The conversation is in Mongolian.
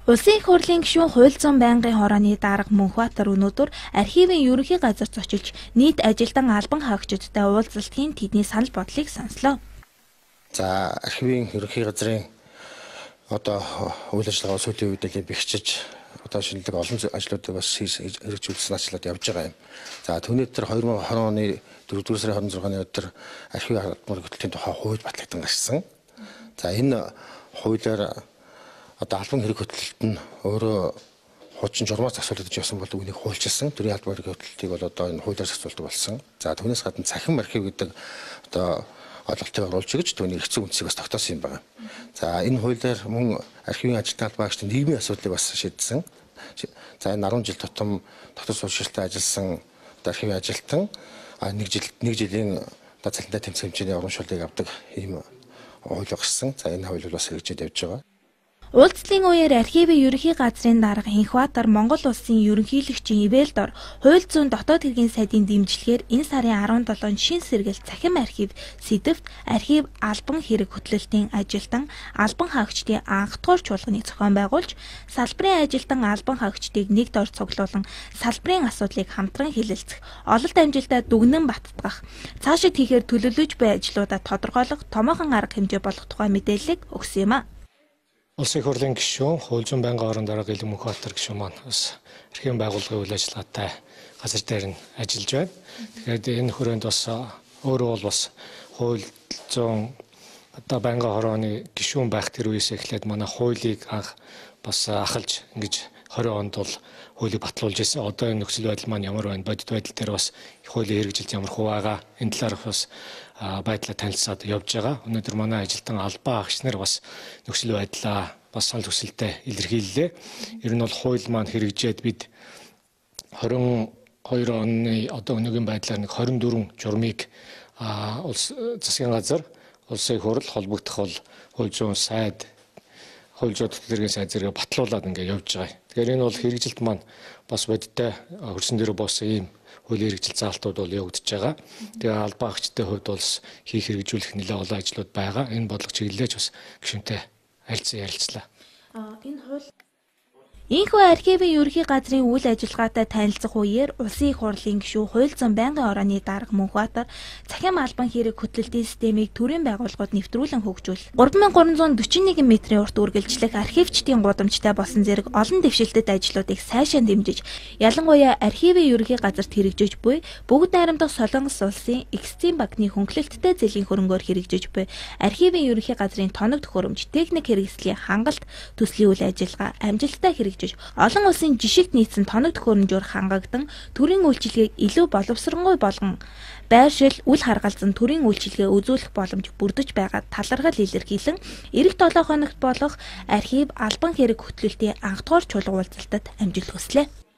Улсын их хурлын гишүүн хууль зүйн байнгын хорооны дарга Мөнхбаатар өнөөдөр архивын ерөнхий газар зочилж нийт ажилтан албан хаагчдтай уулзалтын тэдний санал бодлыг сонслоо. За архивын ерөнхий газрын одоо үйл ажиллагаа сүүлийн үед л бэхжиж одоо шинэлэг олон ажлуудыг бас хэрэгжүүлсэн ажлууд явж байгаа юм. За түүний дээр 2020 оны 4-р сарын 26-ны өдөр архивын албан хөтөлбөрийн тухай хууль батлагдсан гарсан. За энэ хуулиар одоо албан хэрэг хөтөлбөрт нь өөрөө хуучин журмаас асуултад явсан бол үүнийг хуульчилсан. Төрийн албан хэрэг хөтөлбөрийг бол одоо энэ хуулиар асуултдаг болсон. За түүнээс гадна цахим архив гэдэг одоо ойлголтыг оруулж өгч түүний хэцүү үндсийг бас тогтоосон юм байна. За энэ хуулиар мөн архивын ажилтны албаагчдын нийгмийн асуудлыг бас шийдсэн. За энэ 10 жил тутам дотор суурьшилтад ажилласан архивын ажилтан нэг жилийн цалинтай тэмцээн хэмжээний урамшууллыг авдаг ийм хууль гарсан. За энэ хууль бас хэрэгжиж явж байгаа. Уулзлын үеэр архивын ерөнхий газрын дарга Мөнхбаатар Монгол улсын ерөнхийлөгчийн ивэлдор хууль зүйн дотоод хэргийн сайдын дэмжлэгээр энэ сарын 17-нд шин сэргээл цахим архив сэдэвт архив албан хэрэг хөтлөлтийн ажилтан албан хаагчдын анх дугаар чуулганыг зохион байгуулж салбарын ажилтан албан хаагчдыг нэг дор цуглуулan салбарын асуудлыг хамтран хэлэлцэх, ололт амжилтаа дүгнэн баттгах, цаашид хийхээр төлөвлөж буй ажлуудаа тодорхойлох томоохон арга хэмжээ болох тухай мэдээллийг өгсөн юм а. Улсын их хурлын гишүүн хууль зүйн байнгын хорооны дарга Мөнхбаатар гишүүн маань бас архивын байгууллагын үйл ажиллагаатай газар дээр нь ажиллаж байна. Тэгэхээр энэ хүрээнд бас өөрөө бол бас хууль зүйн одоо байнгын хорооны гишүүн байх тэр үеэс эхлээд манай хуулийг анх бас ахалж ингэж 20 онд бол хуулийг батлуулж ирсэн. Одоо энэ нөхцөл байдал маань ямар байна? Бодит байдал дээр бас хуулийн хэрэгжилт ямар хувь байгаа? Энэ талаар бас байдлаа танилцаад явж байгаа. Өнөөдөр манай ажилтан албан хаагч нар бас нөхцөл байдлаа бас санал хүсэлтэд илэрхийллээ. Ер нь бол хууль маань хэрэгжээд бид 22 оны одоо өнөөгийн байдлаар нэг 24 журмыг улс засгийн газар, улсын их хурл холбогдох бол хууль зүйн сайд, хууль зүйн төтлөргийн сайд зэрэг батлуулаад ингээд явж байгаа. Тэгэхээр энэ бол хэрэгжилт маань бас бодиттой хөрсөн дээр боссон ийм хуулийн хэрэгжил заалтууд бол явагдаж байгаа. Тэгээ албан хаагчдын хувьд бол хийх хэрэгжүүлэх нэлээд олон ажлууд байгаа. Энэ бодлого чиглэлж бас гишүүнтэй ярилцлаа. Ийхүү архивын ерөнхий газрын үйл ажиллагаатай танилцах үеэр улсын их хурлын гишүүн хууль зүйн байнгын хорооны дарга Мөнхбаатар цахим албан хэрэг хөтлөлтийн системийг төрийн байгууллагууд нэвтрүүлэн хөгжүүл 3341 м урт үргэлжлэх архивчдын гудамжтай болсон зэрэг олон дэвшилтэт ажлуудыг сайшаа дэмжиж ялангуяа архивын ерөнхий газарт хэрэгжиж буй бүгд найрамдах Солонгос улсын Эксцийн банкны хөнгөлөлттэй зэлийн хөрөнгөөр хэрэгжиж буй архивын ерөнхий газрын тоног төхөөрөмж техник хэрэгслийн хангалт төслийн үйл ажиллагаа амжилттай хэрэгжиж олон улсын жишигт нийцсэн тоног төхөөрөмжөөр хангагдан төрийн үйлчилгээг илүү боловсронгуй болгон байршил үл харгалзан төрийн үйлчилгээ үзүүлэх боломж бүрдэж байгаа талархал илэрхийлэн эх 7 хоногт болох архив албан хэрэг хөтлөлтийн анх дугаар чуулга уулзалтад амжилт хүслээ.